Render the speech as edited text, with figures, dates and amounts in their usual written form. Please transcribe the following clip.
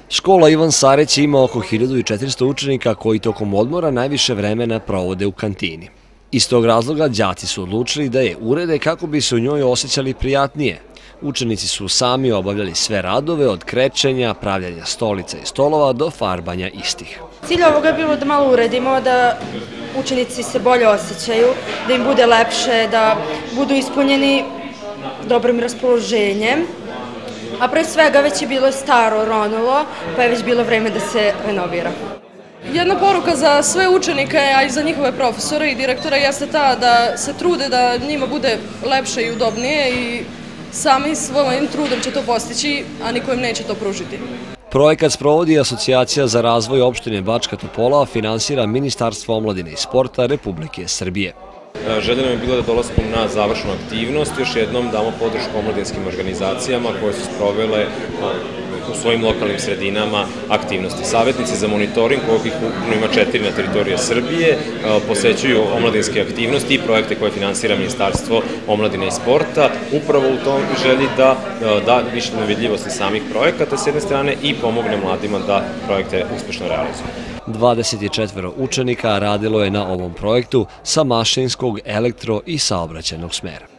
Škola Ivan Sareć ima oko 1400 učenika koji tokom odmora najviše vremena provode u kantini. Iz tog razloga đaci su odlučili da je urede kako bi se u njoj osjećali prijatnije. Učenici su sami obavljali sve radove od krečenja, pravljanja stolica i stolova do farbanja istih. Cilj ovoga je bilo da malo uredimo, da učenici se bolje osjećaju, da im bude lepše, da budu ispunjeni dobrim raspoloženjem. A pre svega već je bilo staro, ronulo, pa je već bilo vreme da se renovira. Jedna poruka za sve učenike, a i za njihove profesore i direktore jeste ta da se trude da njima bude lepše i udobnije i sami svojim trudom će to postići, a niko im neće to pružiti. Projekat sprovodi Asocijacija za razvoj opštine Bačka Topola, a finansira Ministarstvo omladine i sporta Republike Srbije. Želja nam je bila da dolaskom na završnu aktivnost još jednom damo podršku omladinskim organizacijama koje su sprovele u svojim lokalnim sredinama aktivnosti. Savetnici za monitoring, kojih ukupno ima 4 na teritoriji Srbije, posećuju omladinske aktivnosti i projekte koje finansira Ministarstvo omladine i sporta, upravo u tom želji da da više vidljivosti samih projekata s jedne strane i pomogne mladima da projekte uspešno realizuju. 24 učenika radilo je na ovom projektu sa mašinskog, elektro i saobraćajnog smera.